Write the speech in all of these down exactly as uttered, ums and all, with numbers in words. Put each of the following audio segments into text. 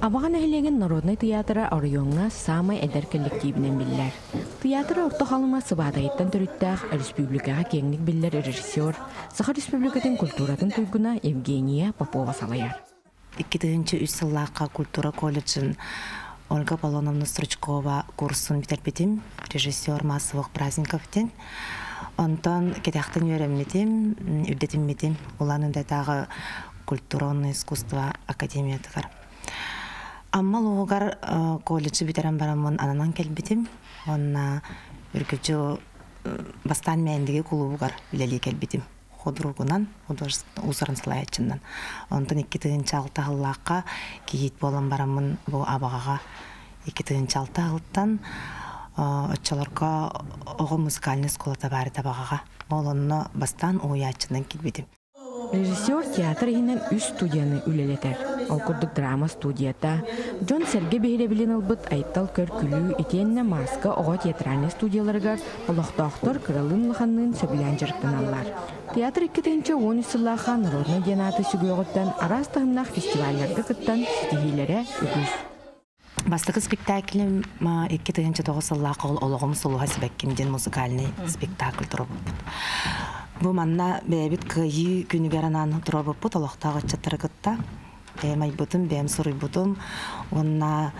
Абаған әхілеген Народный театры Орионға самай әдер коллективінен білдер. Театры орта халыма сыбадайыттан түріттәқ республикаға кеңлік білдер режиссер, Саха республикатын культуратын туйгуна Евгения Попова салаяр. икки тыгынчы үс сыллаққа культура колледжин Ольга Полоновна Стручкова курсын битербетим, режиссер массовых праздников ден. Онтан кетяқтын өремметим, үрдетимметим, уланында тағы культурный искусство академиятығар. Аммал оғығар колледжі битерен барамын ананан келбетим, онна үргіджі бастан мәндіге клубугар білелі келбетим. Худругунан, ұзырын сылайатчындан. Онтан икки тыгынчы алты ғыллаққа кейет болан барамын бұл абағаға. икки тыгынчы алты ғылттан өтчаларға оғы музыкальный сколата бары табағаға. Ол онны бастан оятчындан келбетим. Режиссер театр ихинен үс студияны үлелетер. Ол күрдік драма студията. Джон Серге бейребілін албыт айттал көр күлі етенне маска оға театральный студияларығар олықтақтыр кырылын лұханның сөбілен жырықтан аллар. Театр икки тыгынчы он үс сыллаға Народный денаты сүгіғыттан арас тағымнақ фестивальлерді кыттан стихилері үгіз. Бастығы спектаклім икки тыгынчы тоғыз сыллаға олығым сұлуға сібәккемден музыкальный спектакль тұрып. Бу манна бәбит кыйы күнүгәранан турабып бут олохтагы чатыргытта. Бәм айбутым, бәм сурыйбутым. Онна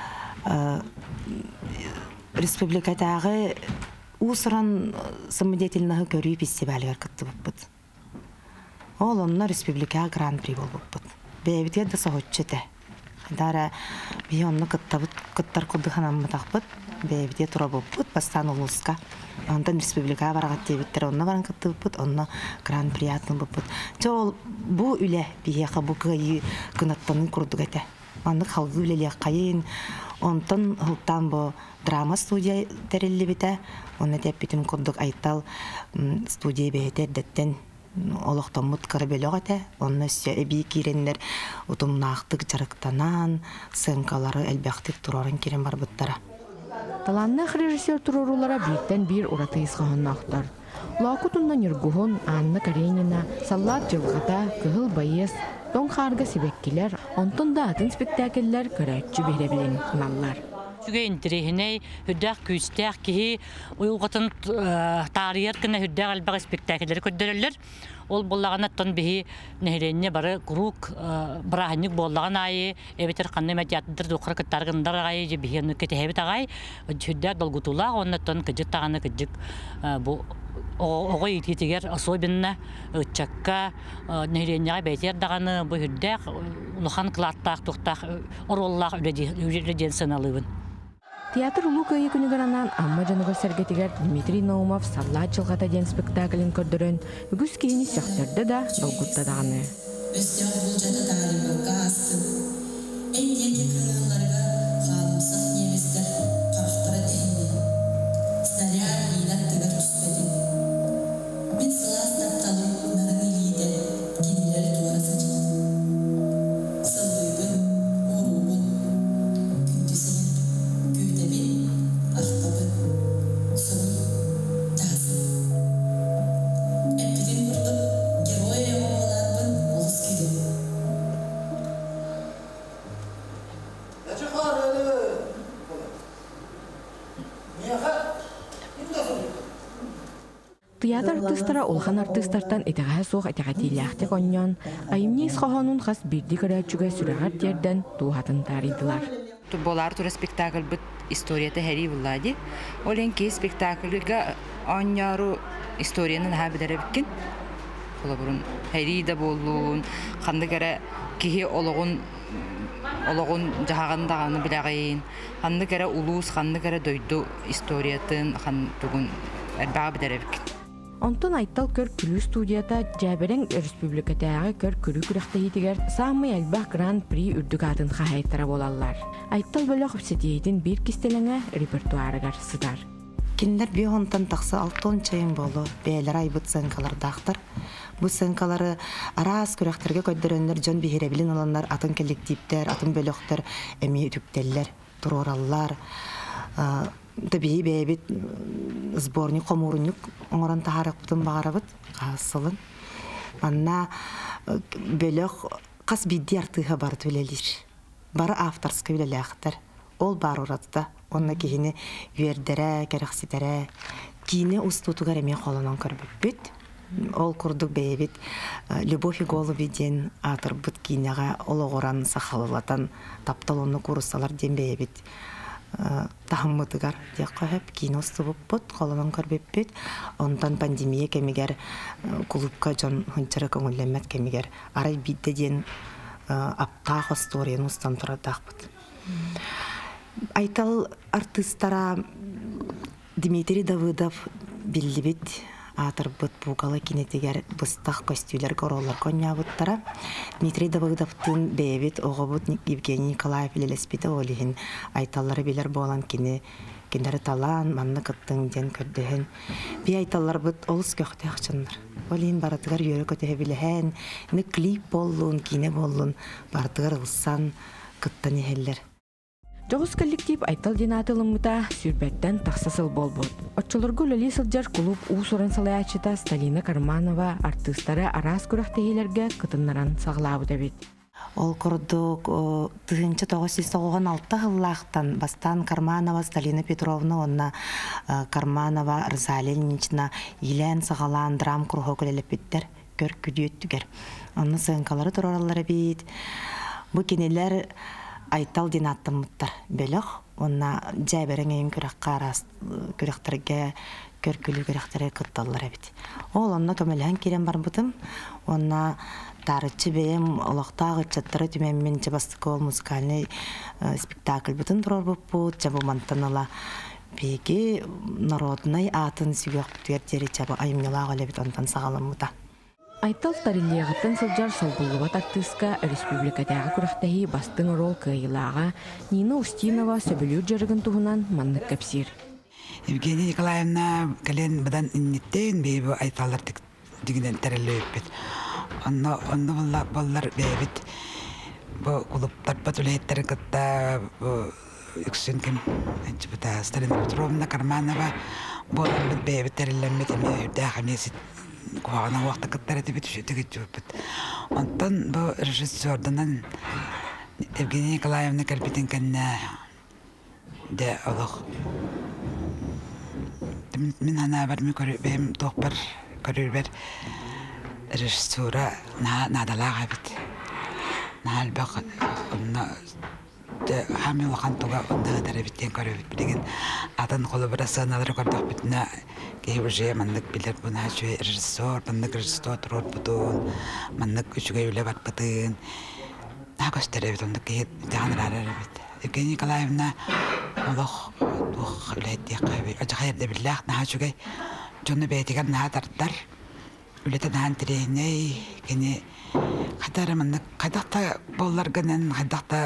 республикадагы усран самодеятельного көрүү фестиваль кытты бут. Ол онна республика гран-при болуп бут. Бәбитке да сохотчете. Дара бионны кыттабыт кыттар кудыханан матакбыт. Бәбитке турабып бут бастан улуска. Онтан республика барагат тебиттер онна баран кытты бут, онна гран-при атын бут. Жол бу үле бияка бу кыйы кынаттанын курдук эте. Аннык халгы үлеле кайын. Онтан хылтан бу драма студия терелли бите. Онна деп битим курдук айттал студия бете деттен олоқтомут кырбелок эте. Онна сө эби киреннер утумнактык жарыктанан, сынкалары элбяктык турарын кирен барбыттара. Таланнах режиссер турурулара биттен бир ураты исхаһыннахтар. Лакутунна Нюргухон, Анна Каренина, Саллат Жылгата, Кыгыл Байес, Тон Харга Сибеккилер, онтон да атын спектакльлер көрәтчү биребилен кыналлар. Жүге интерехиней хүддәк күстәк ки уйгытын тарихер кына хүддәк албага спектакльлер көддөрөллөр. Ол боллагана тон бихи нехренне бары круг брахник боллаган айы эбетер канны мәтяттыр духар кыттаргындар айы же бихи кетебит агай хүддәк долгутула онна тон кыжык таганы кыжык бу огой итигер особенно чакка нехренне бетер даганы бу хүддәк улахан клаттак туктак ороллак үледен саналыбын. Театр Лукайы күнігіранан Амма жанығы сәргетігер Дмитрий Наумов Саллат Жылғата ден спектаклін көрдірін үгіз кейіні сәқтерді да долгутта дағаны. Театр артистара улхан артисттардан этеға соқ этеға тейләқтек оньон, айымне исқағанын қас бірді көрәтчіге сүрәғар терден туғатын таридылар. Болар тура спектакль бұд историята хәри бұллади. Олен кей спектакльға оньяру историянын хабидары біккен. Ола бұрын хәри да болуын, қанды кәрі кейі олығын Олығын жағағандағаны білағайын. Қанды кәрі улус, қанды кәрі дойду историятын қандығын әрбаға бідәрі біккен. Онтон айттал көр күлі студията жәберен республикатағы көр күрі күріқті етігер самый әлбақ гран-при үрдік атын қағайттара болалар. Айттал бөлі қыпсетейдің бір кестеліңі репертуарығар сыдар. Киндер бі онтан тақсы алтон чайын болу, бәйлер айбыт сәнкалар дақтыр. Бұл сәнкалары арас күріқтерге көддірінлер жон бейіребілін оланлар атын коллективтер, атын бөліқтер, әмей үтіптелер, тұрораллар. Табиғи бәйбет сборник, қомурынник оңыран тағарық бұтын бағарабыт, қасылын. Анна бөліқ қас бидді артыға бар төлелер. бары авторская үлеләхтер. Ол бар уратта, онна кихини вердерә, кәрәхситерә, кине устутугар эме холонон көрбүт. Ол курдук бейбит Любовь и голуби ден атырбыт кинега ологоран сахалылатан тапталонну курсалар ден бейбит. Тахаммытыгар дек көһөп кино стубуппут, холонон көрбүппүт. Онтан пандемия кемигер клубка жон хынчыры көңүллемет кемигер арай бидде ден аптах историяны устан турадакпыт. Айтал артисттара Дмитрий Давыдов биллибит атырбыт бугалы кинетигер быстах костюлер короллар конябыттара. Дмитрий Давыдовтын бейбит оғобут Евгений Николаев лелеспите олихин айталлары билер болан кини киндері талан манны кыттың ден көрдіхін. Би айталлар бұд олыс көқті ақчынлар. Олин баратыгар йөрі көтіхе біліхен, не клип болуын, кине болуын, баратыгар ұлсан кыттан ехеллер. Жоғыз коллектив айтал динатылымыта сүрбәттен тақсасыл болбуд. Отчылыргы лөли сылжар клуб уусурын салаячыта Сталина Карманова артыстары арас күрәқтегелерге кытыннаран сағылабыда бит. Ол құрдық тыгынчы тоғыз жүз тоқсан алты жыллақтан бастан Карманова Сталина Петровна, онна Карманова Рзали Ильинична Елен сағалан драм кругы көлелепеттер көр күдүйеттігер. Онны сыңқалары тұраралары бейд. Бұ кенелер айтал динаттымыттар бөліқ. Онна жәберің ең күрәқтерге көркілі күрәқтерге кытталылар бейд. Ол онна көмелген керен бар бұтым. Онна тарычы бейім олықтағы чаттары түменмен жабастықы ол музыкальный спектакль бұтын тұрар бұппут, жабу мантаныла беге народный атын сүйек түгердері жабы айымнылағы лебет онтан сағалым мұта. Айтал тарилиягыттан сылжар солбуллубат артистка республикатағы күрәқтәхи бастың рол кыйылаға Нина Устинова сөбілер жарығын туғынан маннық кәпсир. Евгения Николаевна кәлен бұдан иннеттен бейбі айталар дегенен тәрілі өппет. Онны боллар бейбіт құлыптар патулеттері кітта үксін кім Сталина Петровна Карманова болар бейбіт тәрілі өппет Куағына уақта кіттары деп түшетігі жөппіт. Онтан бұл режиссердынан Евгения Николаевна кәлпетін кәнне де олық. Мен ана бар мен көрбейм тоқпар көрбер режиссера надалаға бит. Налбақ онна хами уақан туға ондағы тәрәбіттен көрбет білеген атын қолы бір асаналары көрдіқ бітіне кейбір жия мандық білер бұна жөй режиссер, мандық режиссер тұрор бұтын, мандық үшіге өлі бар бұтын. На көстері бет, ондық кейт жағаныр арары бет. Евгения Николаевна олық тұқ өләйттек қайбы. Өжі қайырды білләқ, на үшіге жоны бәйтігер на тарттар. Өлеті наан тірейіней, кені қайдары мандық, қайдақта болларғанын, қайдақта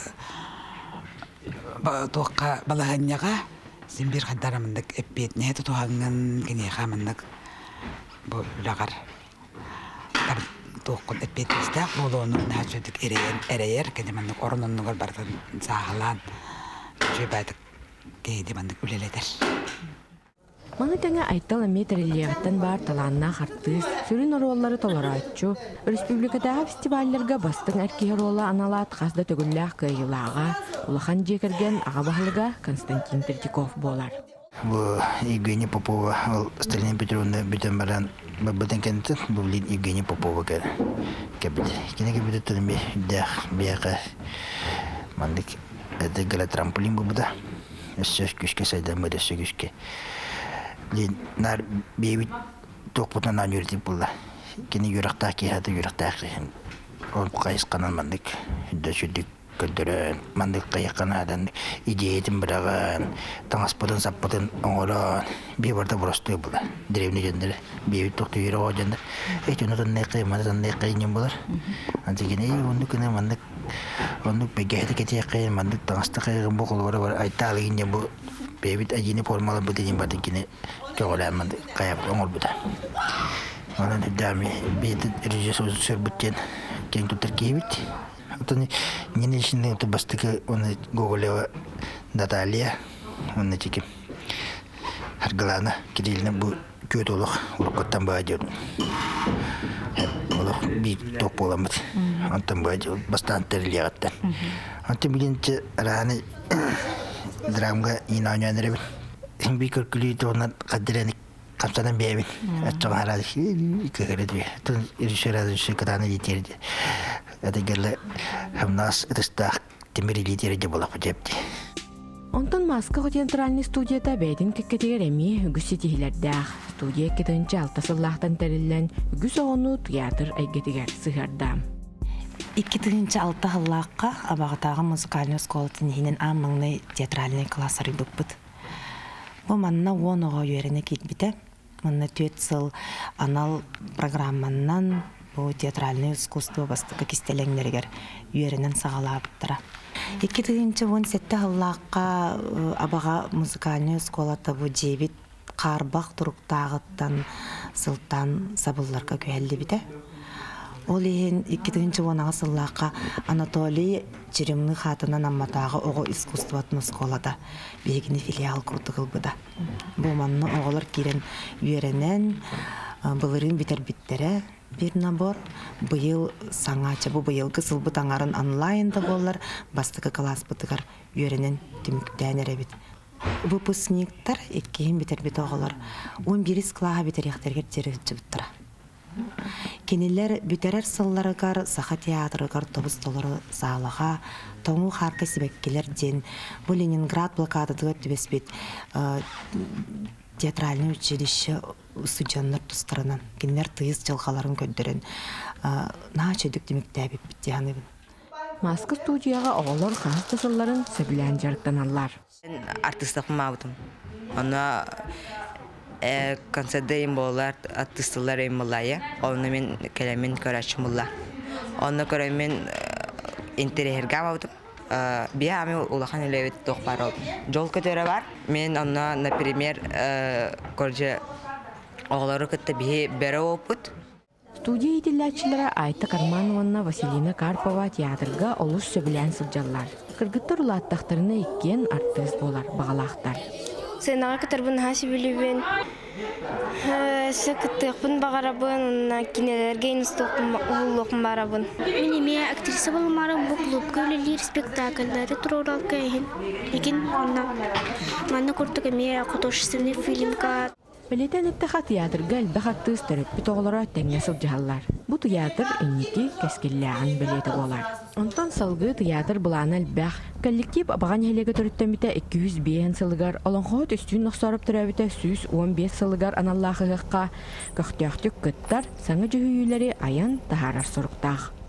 туаққа балағанияға сен бір қайдарамындық әппет нәйті туғанын кенеға мындық бұл үлағар туаққын әппет істәқ бұл оның нәжөдік әрейер кәне мындық орынынығыр бардың сағалан жөй бәдік кейді мындық үлеледер. Маны тәңе айтал әме тәрелиягыттан бар таланна қартыз, сүрін ороллары толара айтчу, республикадағы фестиваллерге бастың әркеғер олы аналат қазда төгілләқ күйілаға, улахан жекерген ағабағылыға Константин Тертиков болар. Бұл Евгения Попова, ол Сталина Петровна бүтін баран бұтын кәнті, бұл Евгения Попова кәбіді. Кені кәбіді түлін бе, дәқ, бияға, мандық, әді гала трамполин бұл бұда, сөз күшке сайдан бұда сөз күшке. Нар бейбіт тоқпытынан ан үйретіп бұлда. Кені үйрақтақ кейхаты үйрақтақ кейхін. Он қайысқанан мандық, үдді сүрдік көндірін, мандық қайыққанадан идеятын біраған, таңаспытын саппытын оңыран, бейбарда бұрасты бұлда. Древні жендері, бейбіт тоқты үйрі оға жендер. Әйті ұнытын нәйқай, мандытын нәйқай нен бұлар. Антекені ондық күні мандық, ондық бәгәйті кетейқай, мандық таңасты қайығын бұқыл бар, айтағылығын жен бұл бейбіт әжіне формалы бұтын батын кені көңіләмінді қаяп оңыр бұта. Онын дәмі бейді режиссер сөз бұттен кен тұттар кейбіт. Отын нені ішінде ұты бастықы оны Гоголева Наталья, оны чекем Харгалана Кириллина бұл көт олық ұрыққаттан баға дердің. Олох би топ боламыт. Антон баҗ бастан терлегәттән. Антон билинче раны драмга инанянырып. Би көркүлү тоннан кадреник камсадан бебин. Аччан харады. Көгөрөдү. Тун иршерады шикаданы дитерди. Это геле хамнас это темери лидерде булап жепти. Онтон Маска театральный студияда бәйдин кеккетегер эми үгүс сетихилердах. Студия кетенче алты сыллахтан терилен үгүс оғыну театр әйгетегер сыгардам. икки тыгынчы алты хыллааққа абағытағы музыкальный сколатын хинен аммаңны театральный классары бұппыт. Бұл манна он оға үйеріне кетбіті. Манна төт сыл анал программаннан бұл театральный искусство бастықы кестелеңдергер үйерінен сағалабыттыра. икки тыгынчы он сетті хыллааққа абаға музыкальный сколаты бұл жебіт қарбақ тұруқтағыттан сылтан сабылларға күйәлі біті. Ол ehen икки тыгынчы онаға сыллаққа Анатолий Черемны хатынан амматағы оғы искусстватын сколада бегіні филиал құрдығыл бұда. Бұл манны оғылар керен үйеренен бұлырын бітер біттері бір набор. Бұйыл саңачы бұл бұйылғы сылбыт аңарын онлайнда болар, бастықы класс бұтығар үйеренен түміктән әребіт. Выпускниктар еккейін бітер біт оғылар. он бирис клаға бітер ектергер жерігітші бұттыра. Кенелер бүтерер сылларыгар, саха театрыгар тобус толыры сағалаға, тоңу харқа себеккелер ден, бұл Ленинград блокадыдығы түбеспет театральный училище студенттар тұстарынан, кенелер тыйыз жылғаларын көндірін, наға чөдік демектәбіп біттіғаны бұл. Маска студияға оғылар қағысты сылларын сөбілән жарықтан алар. Артистық мағытым. Оны концертте им болар, артистлар им болая. Оны мен келемен көрәшім бола. Оны көрәмен интерьерге мағытым. Бия ами улахан елевет тоқпар ол. Жол көтері бар. Мен оны, например, көрже оғылары көтті бие бәрі опыт. Студия итилләтчілері Айта Кармановна Василина Карпова театрға олыс сөбілән сылжалар. Кыргыттар улаттақтарына еккен артист болар, бағалақтар. Сенаға кітарбын хасы білібен, сөкіттіқпін бағарабын, кинелерге ұлықпын барабын. Мен еме актриса болмарым, бұл клуб көлелер спектакльдары тұрорал кәйін. Екен маңна көрттік еме құтошысыны фильмға. Білетен әттіға театрға әлбәқ артист төрөппіт оғылары тәңе сылжалар. Бұл театр әнеке кәскелләғын білеті болар. Онтан салғы театр бұланы әлбәқ. Коллектив абаған әлеге төріттен біті екі жүз бес сылығар, олонғот үстін ұқсарып түрәбіті жүз он бес сылығар аналлағы ғыққа көқтіқтік күттар саңы жүхүйілері аян тахарар сұрықтақ.